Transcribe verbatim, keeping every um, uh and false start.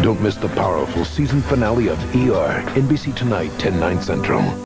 Don't miss the powerful season finale of E R. N B C tonight, ten, nine Central.